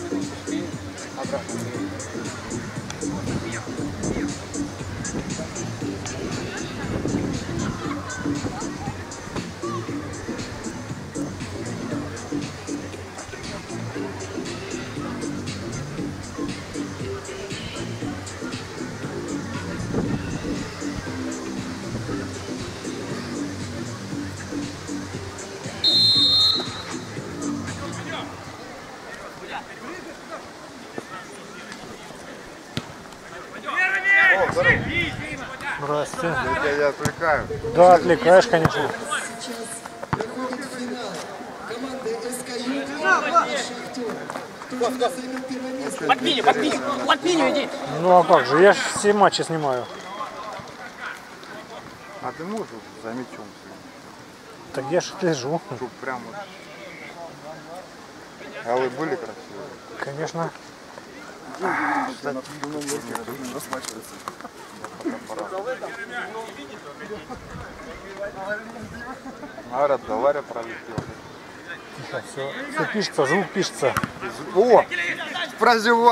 Здрасте. Я отвлекаю. Да, отвлекаешь, конечно. Сейчас проходит финал. Команды СК Шахтер. Кто же займет первое место? Под пиню иди. Ну а как же, я же все матчи снимаю. А ты можешь за мячом? Так я же слежу. Чтоб прям вот. Голы были красивые? Конечно. Говорят, Варя пролетел. Все пишется, звук пишется. О! Прозевал!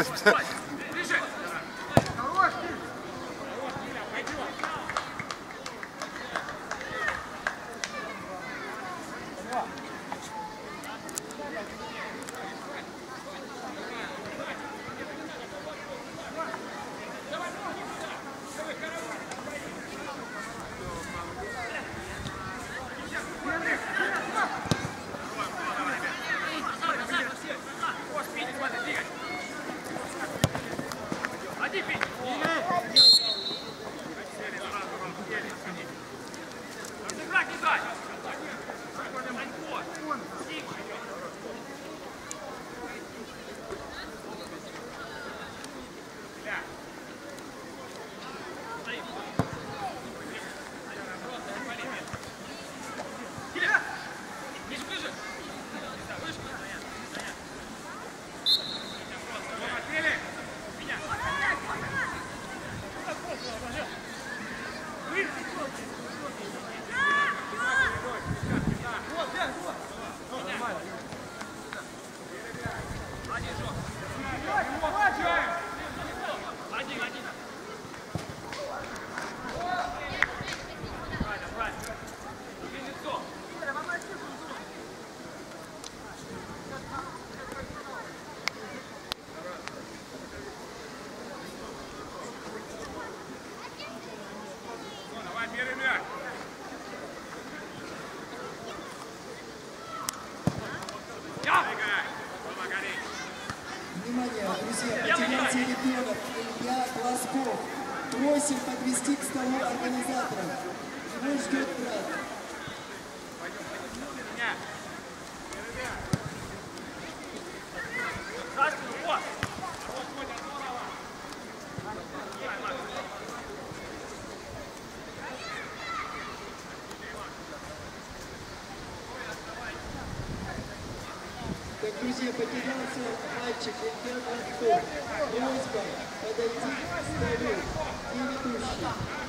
Внимание, друзья, потерялся ребенок Илья Глазков. Просим подвести к столу организаторов. Его ждет брат. Так, друзья, потерялся мальчик Илья Глазков. Просьба подойти к столу и ведущий.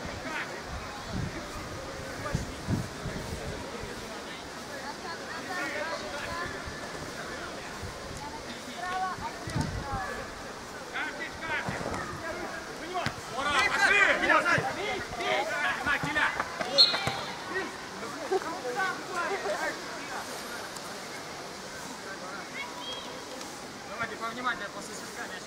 Давайте повнимательнее после свистка мяч.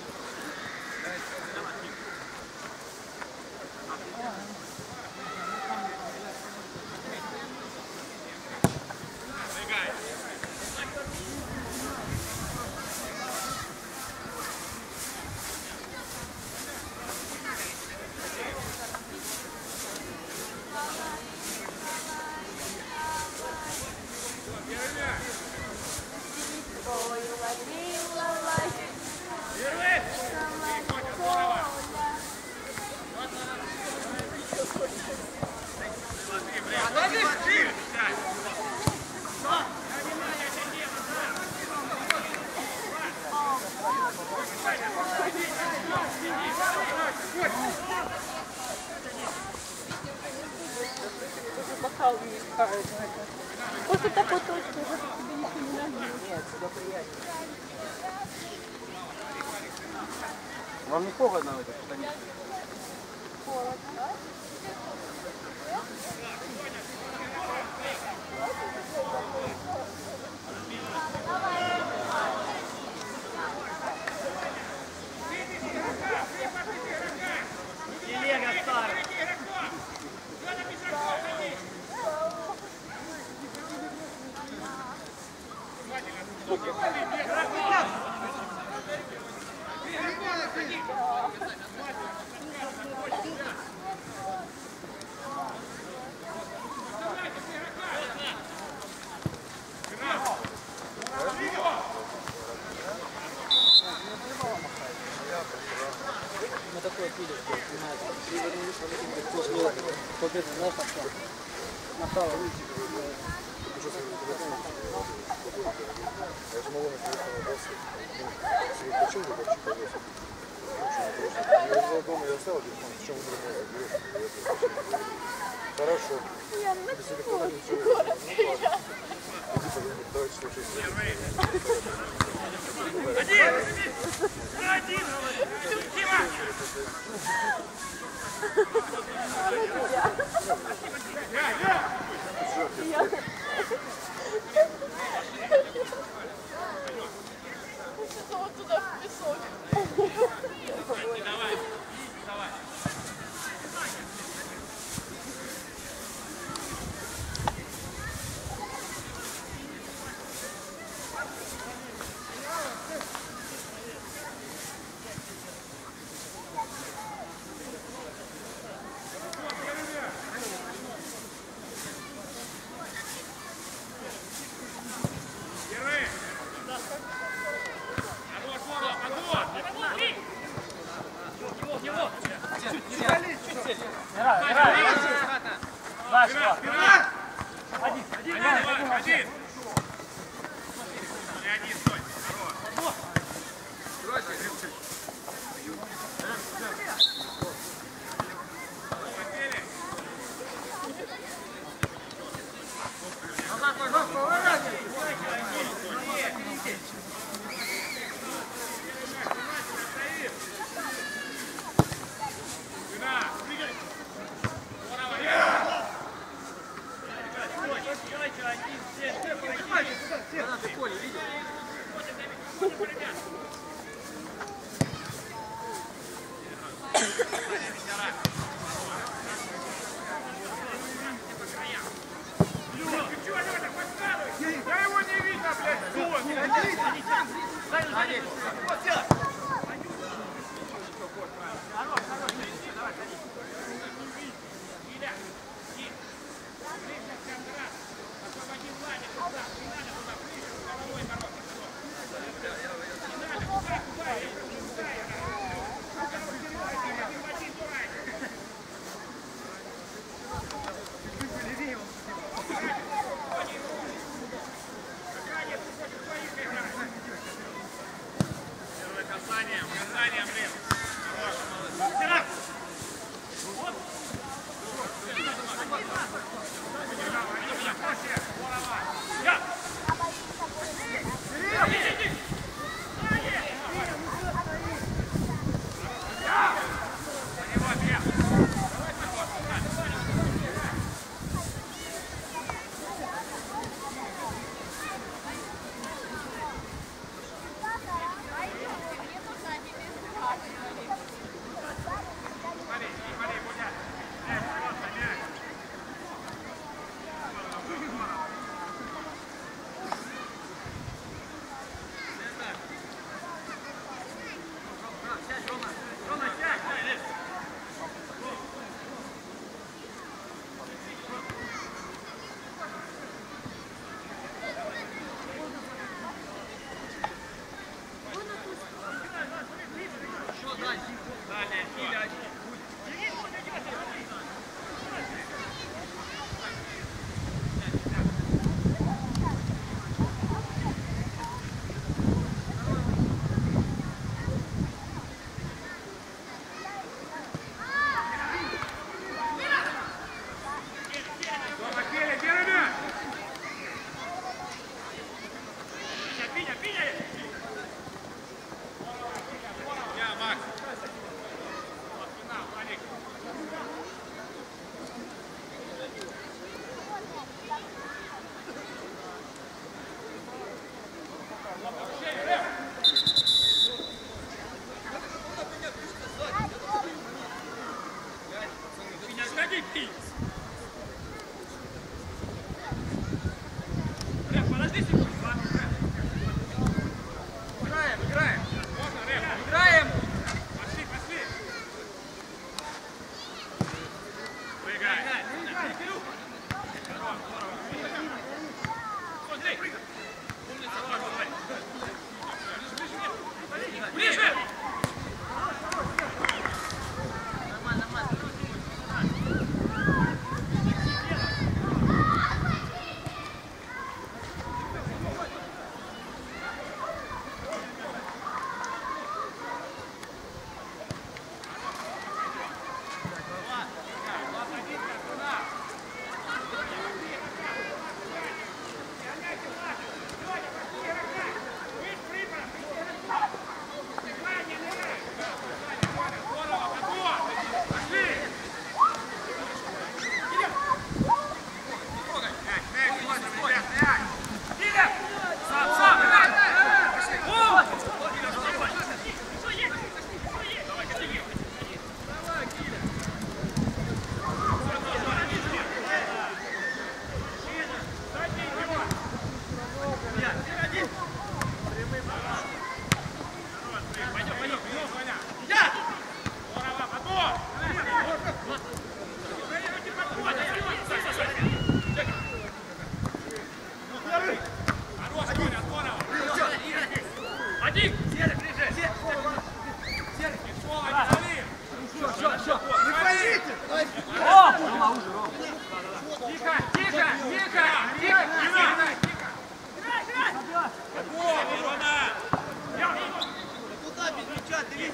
После такой точки уже тебе ничего не надо. Нет, сюда приятно. Вам не холодно в этих штанах? Телега старая. Мы такое пили, после победы, знаешь, направо выйти. Я же могу на телефон отдаться. Если хочу, то вообще повесить. Я взял дома, я оставил телефон, в чем вы берете? Хорошо. Без телефона ничего. Ну ладно. Давайте слушайте. Вот туда в песок.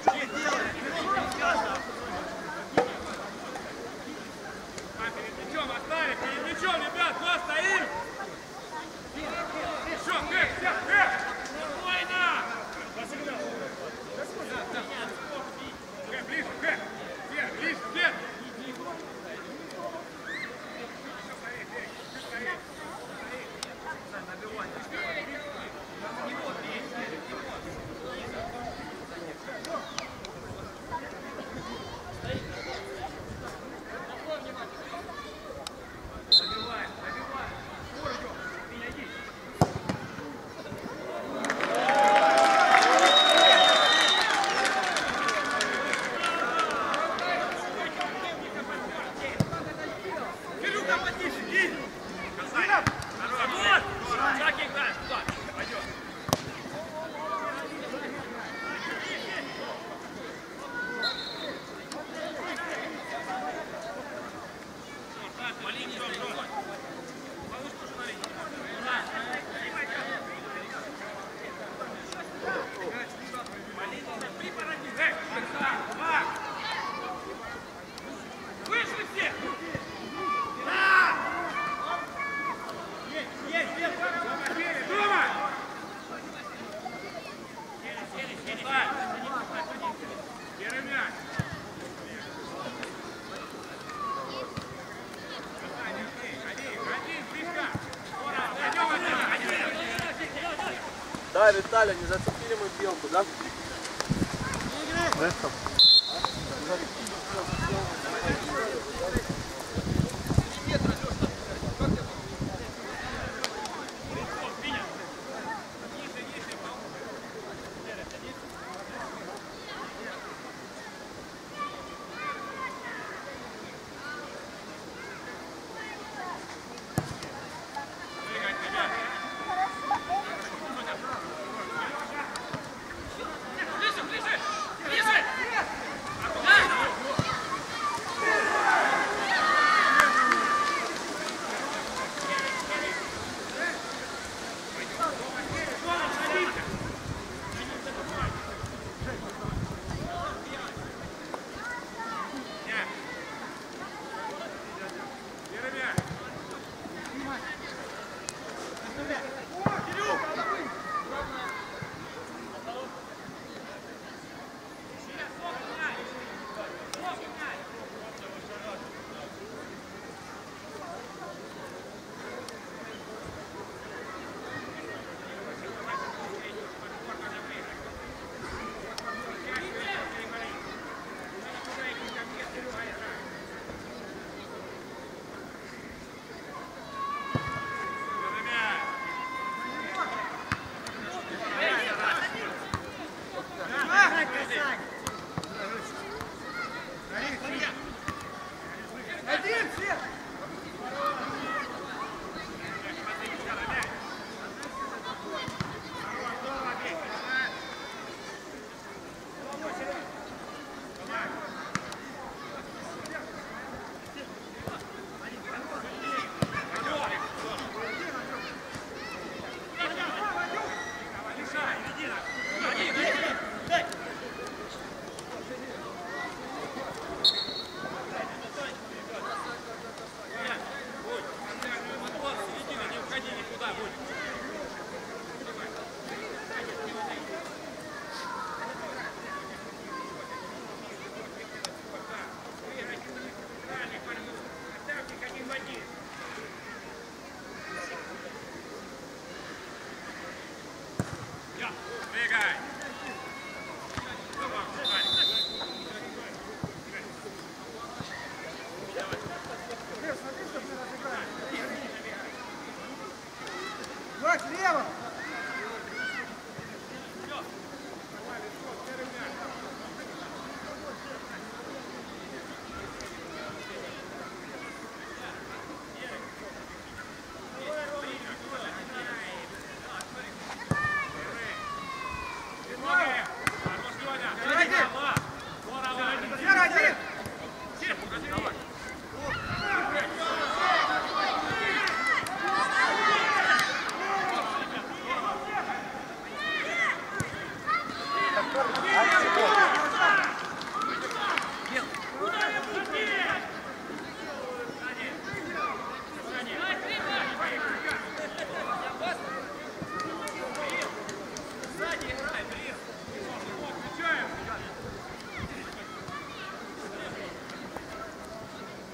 Да, Виталя, не зацепили мы белку, да?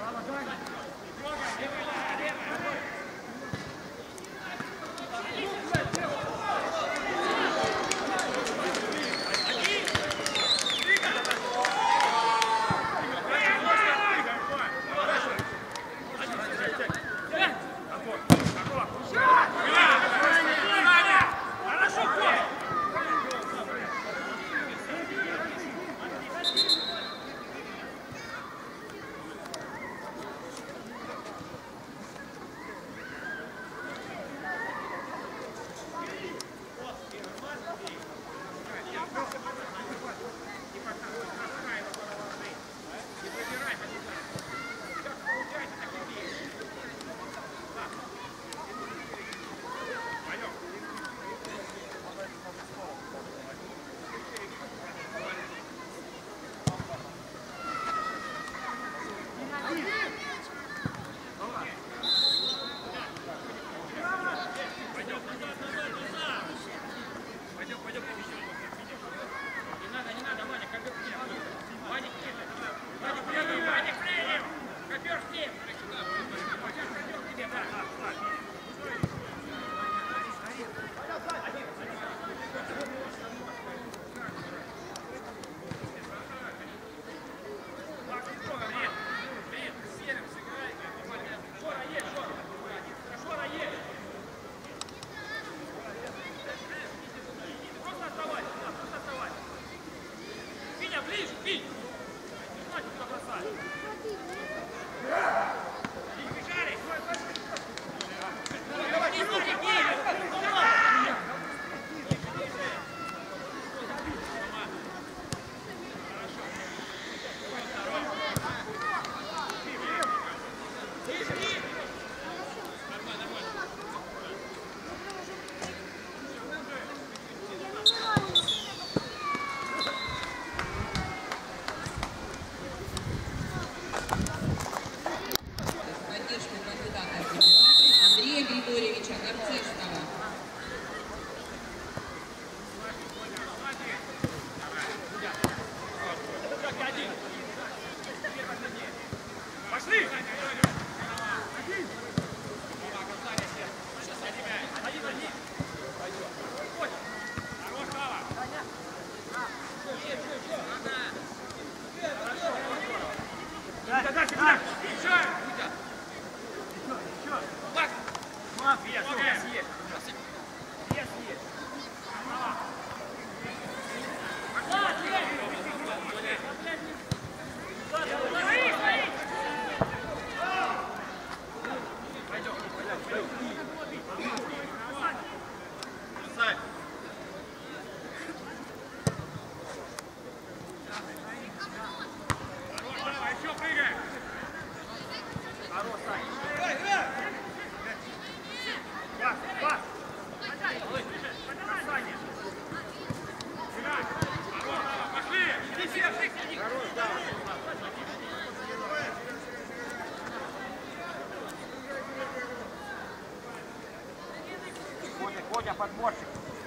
Водя, подборщик.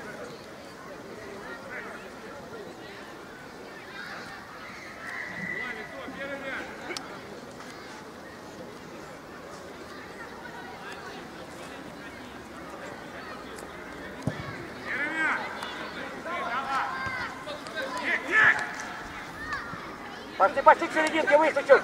Пошли, пошли к серединке, выше чуть.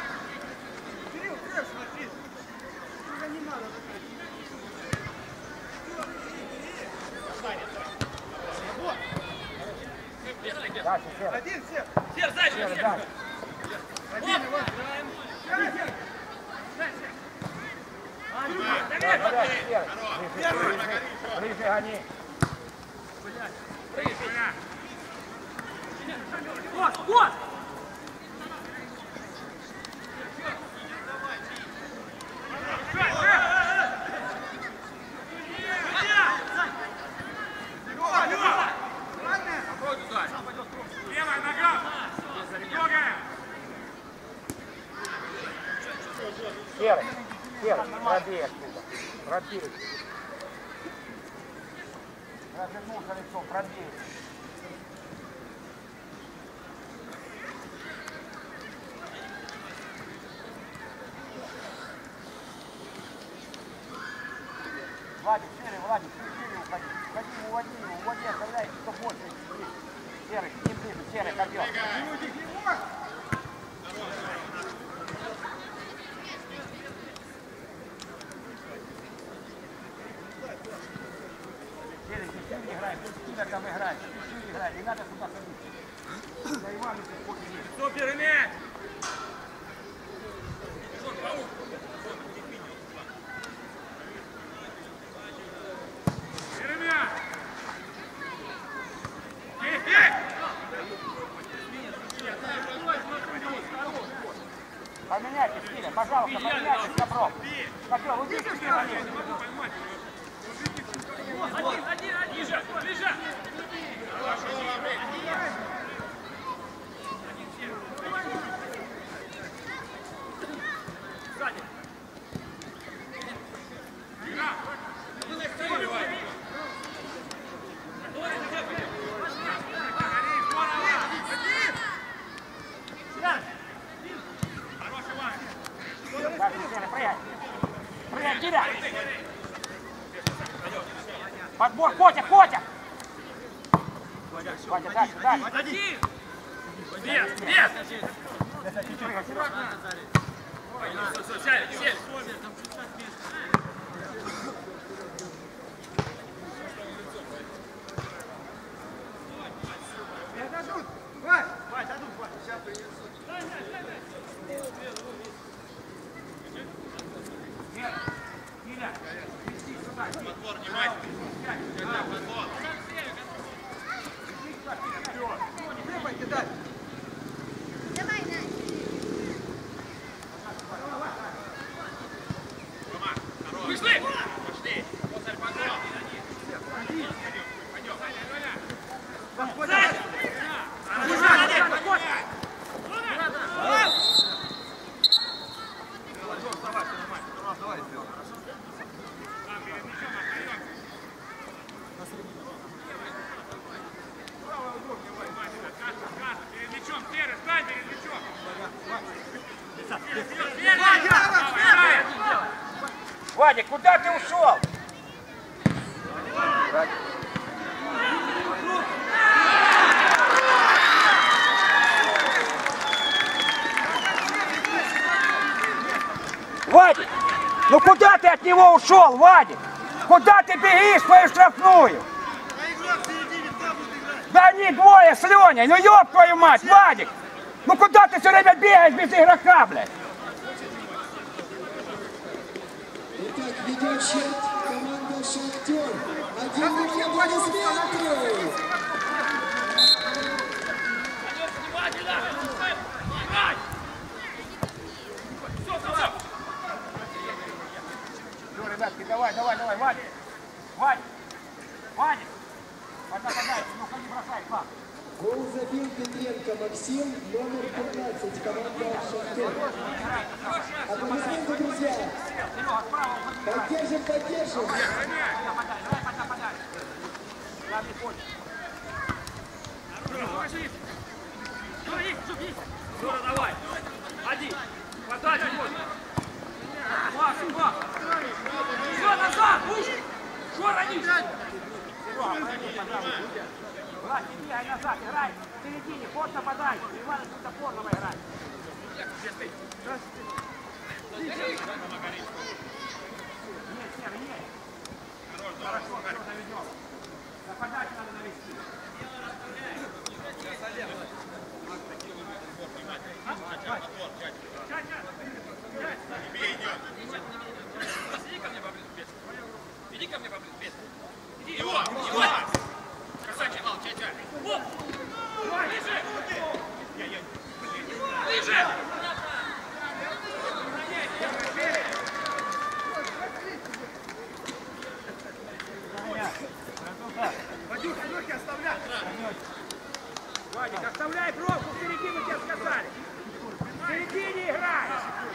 Дальше, Сер. Один, Сер. Сер, дальше, Сер. Дальше. Один, его. Ближе гони. Вот, вот! Левая нога. Серый, Серый, пробей оттуда. Пробей. Развернулся лицом, пробей. Владик, шире, Владик, шире уходи. Уходи, уводи, оставляй, кто больше. Серый, не ближе, серый, копье. Серый, ты шире играй, ты там играй, шире играй, не надо сюда ходить. За Ивановича сколько есть. Супер, мяч! Поменяйте стиля, пожалуйста, поменяйте, Капров. Капров, уйди к себе, Валерий. Один, ближе, ближе! Сзади! Прыгай, Киря! Подбор, Котя, Котя! Вадя, дальше. Один! Без! Сядь, сядь! Подбор, внимательно! Подбор! Вышли! Пошли! Посмотри, подбор! Вадик, куда ты ушел? Вадик, ну куда ты от него ушел, Вадик? Куда ты бегишь свою штрафную? Да они двое с Леней, ну ёб твою мать, Вадик! Ну куда ты все время бегаешь без игрока, блядь? Итак, ведет счет команда «Шахтер». 1-0 аплодисменты. Ну, ребятки, давай, Вадик! Вадик! Подай, ну-ка не бросай, пап! Гол забил Петренко Максим, номер 15, команда «Шахтер». Аплодисменты, друзья! Поддержим! Жора, давай! Один! Подача можно! Два! Все, назад! Жора, не! Влад, не бегай назад, играй в середине, ход нападай. Иванович Топорного играй. Нет, Серый, нет. Хорошо, все, доведем. Нападать надо навести. Иди ко мне поближе, иди его! Красавчик! Вот! Ближе! Ближе! Вадюша, ноги оставляй! Вадик, оставляй бровку в середину, тебе сказали! В середине играй!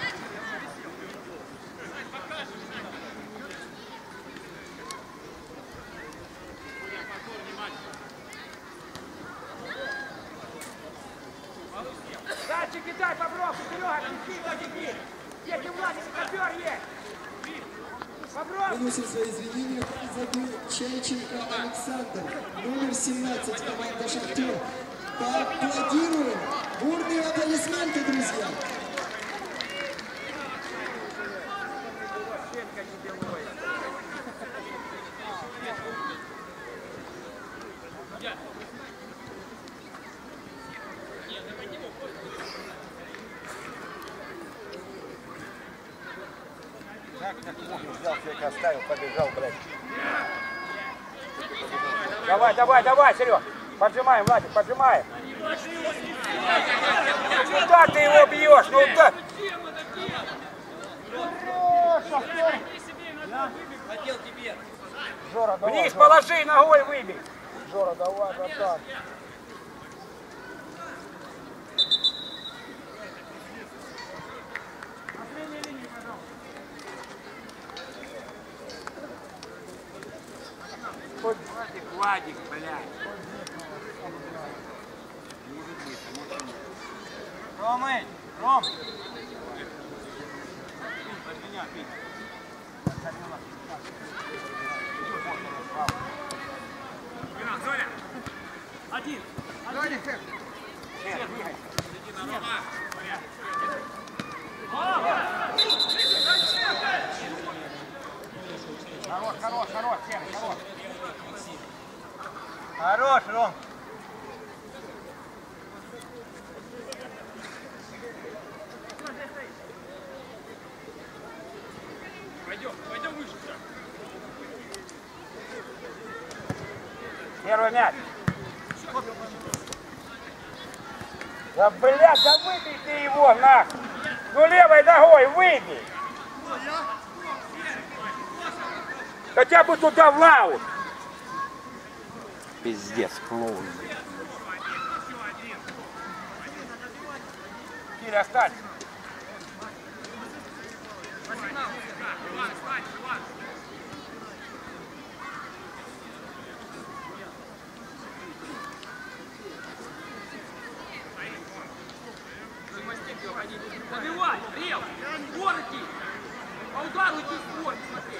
Дальше кидай по бровку, Серега, кричи, Владик! Если Владик, копер есть! Приносит свои извинения, забил Чайченко Александр, номер 17, команда «Шахтер». Поаплодируем. Бурные аплодисменты, друзья. Взял, всех оставил, побежал, блядь. Давай, давай, давай, Серег. Поджимаем, Владик, поджимаем. Куда ты его бьешь? Ну да. Жора, давай. Вниз положи, ногой выбей. Жора, давай, братан. Владик, блядь. Ромы, Ром. Зоня. Один. Хорош, хорош, хорош, Сера, хорош. Хорош, Ром. Пойдем выше. Первый мяч. Да, блядь, да выбей ты его, нахуй. Ну, левой ногой выбей. Хотя бы туда в аут. Пиздец, клоун. Киря, останься. Забивай, Рел, вон идти. По удару идти в бой, смотри.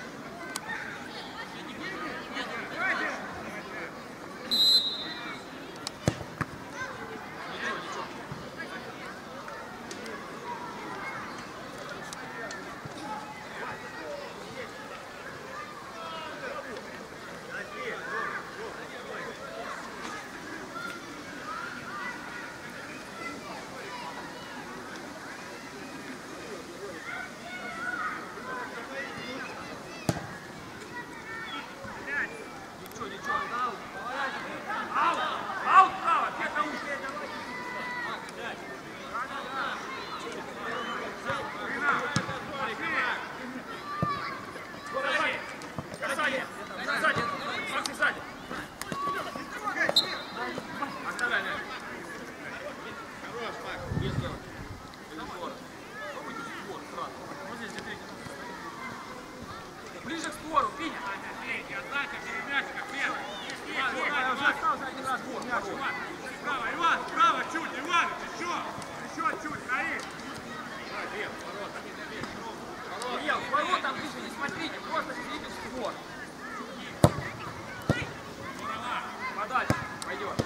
Ближе к спору, Пиня. Отдача, перемячка, первый. Справа, Иван, справа, чуть, Иван, еще чуть, стоит. Илья, в ворота ближе не смотрите, просто следите в спор. Подальше, пойдет.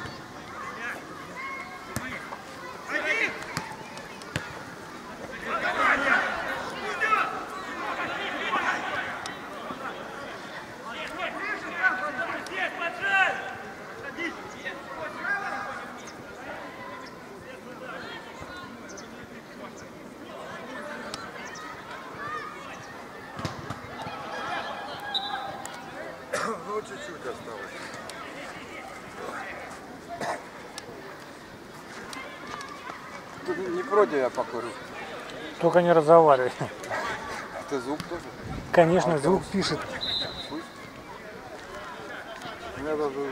Ну, чуть-чуть осталось. Ты не против, я покурю? Только не разговаривай. Ты звук тоже? Конечно, звук пишет. Слышь? У меня даже...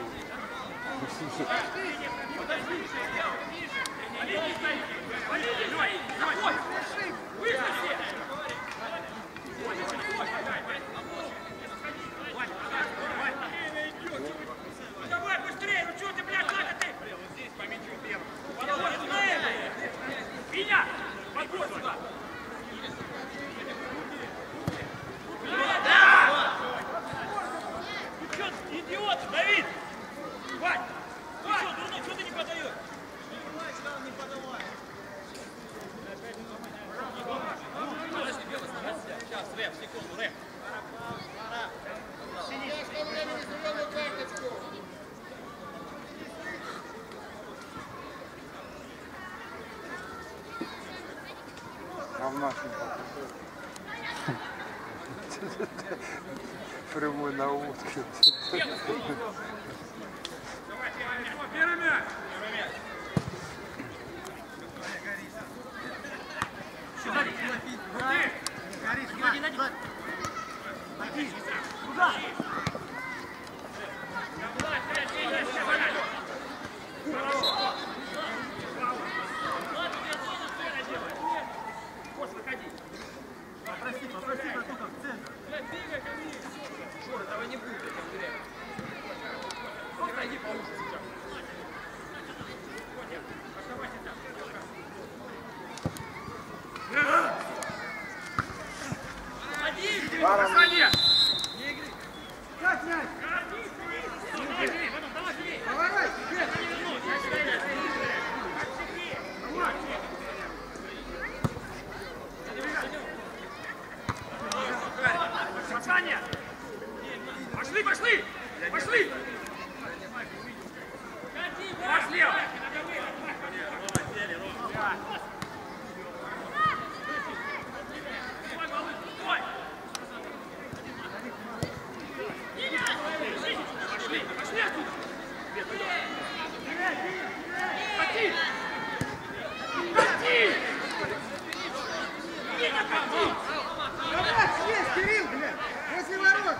Давай быстрее, ну что ты, блядь, занятый? Здесь по мячу первый. Пиня, подбор сюда. в нашем прямой наводке. Первый мяч. Куда? Попроси, только в центр. Жора, давай не будет, я тебе уверяю. Просто иди получше сейчас. Оставайся там. Один! Бросание! Как мяч? Давай, живей! Давай! Бросание! Пошли, пошли! Пошли! Пошли! Пошли, пошли отсюда! Кати! Кати! Есть, Кирилл, блядь! Возле ворот!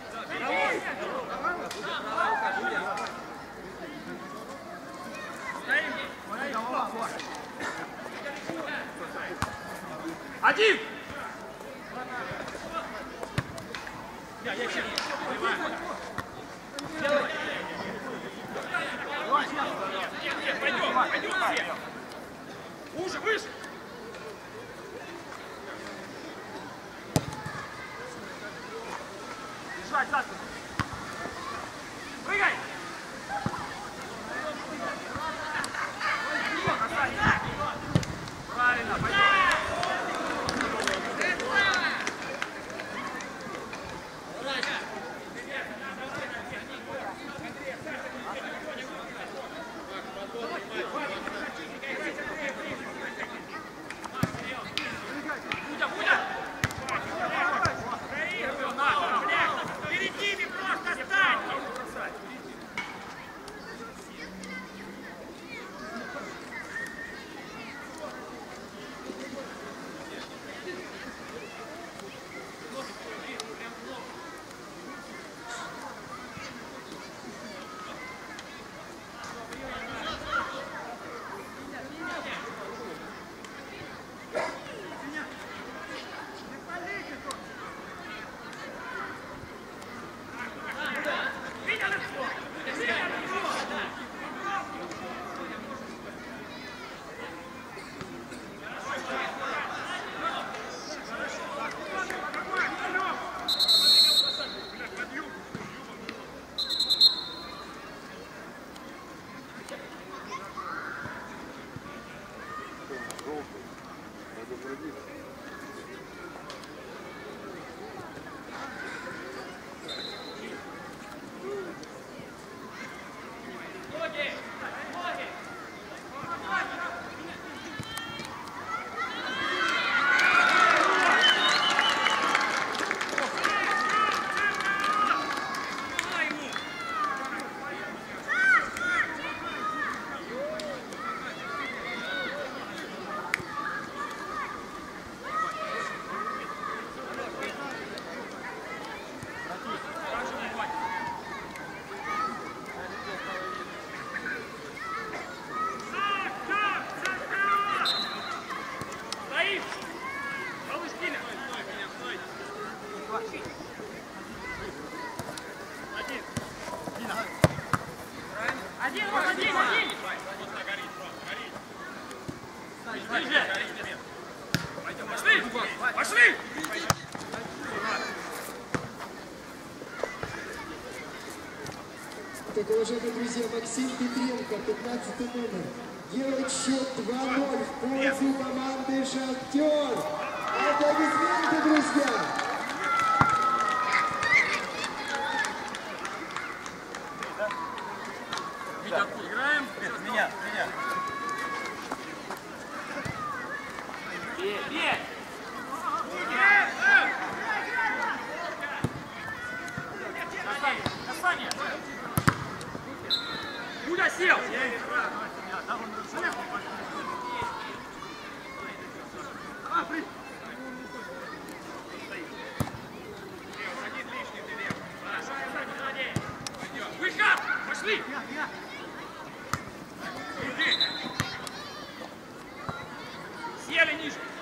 Один! Пойдем, пойдем все! Уже, выше! Держать, за спину! Прыгай! Правильно, пойдем! Перед ними просто стань! Пошли! Пошли! Так, уважаемые друзья, Максим Петренко, 15 номер, делает счет 2-0 в пользу команды «Шахтер». Аплодисменты, друзья! Играем? Меня. Бей! Еле ниже.